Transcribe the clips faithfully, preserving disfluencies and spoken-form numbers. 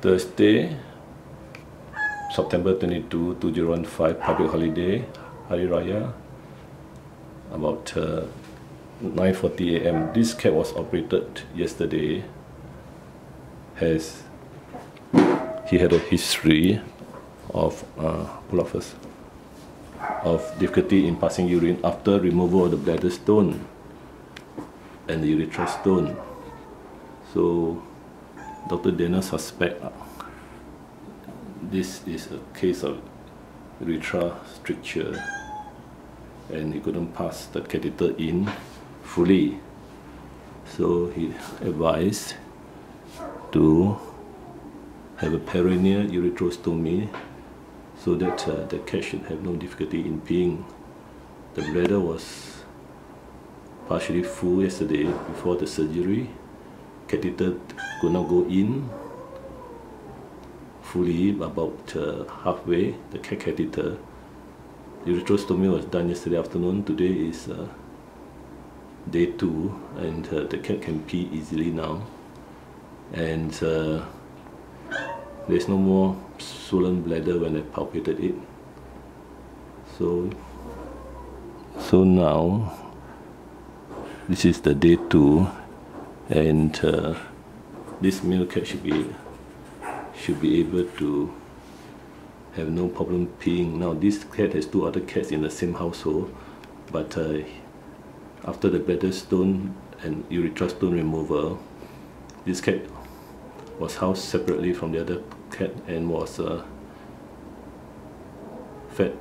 Thursday, September twenty-second, two thousand fifteen, public holiday, Hari Raya, about uh, nine forty A M This cat was operated yesterday. Has he had a history of uh, pull up first, of difficulty in passing urine after removal of the bladder stone and the urethral stone. So Doctor Daniel suspect uh, this is a case of urethral stricture, and he couldn't pass the catheter in fully. So he advised to have a perineal ureterostomy so that uh, the cat should have no difficulty in peeing. The bladder was partially full yesterday before the surgery. Catheter could not go in fully, about uh, halfway, the cat catheter. Ureterostomy was done yesterday afternoon. Today is uh, day two, and uh, the cat can pee easily now. And uh, there's no more swollen bladder when I palpated it. So, so now, this is the day two, and uh, this male cat should be should be able to have no problem peeing. Now this cat has two other cats in the same household, but uh, after the bladder stone and urethral stone removal, this cat was housed separately from the other cat and was uh, fed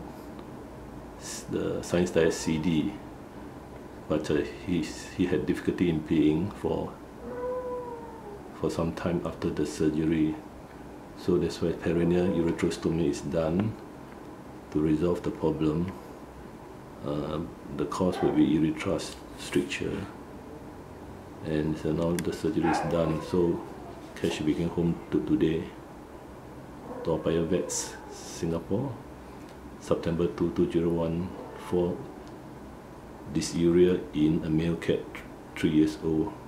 the science diet C D, but uh, he, he had difficulty in peeing for for some time after the surgery. So that's why perineal ureterostomy is done to resolve the problem. Uh, the cause will be urethral stricture, and so now the surgery is done. So cat should be going home to today. Toa Payoh Vets, Singapore, September second, two thousand fourteen, dysuria in a male cat, three years old.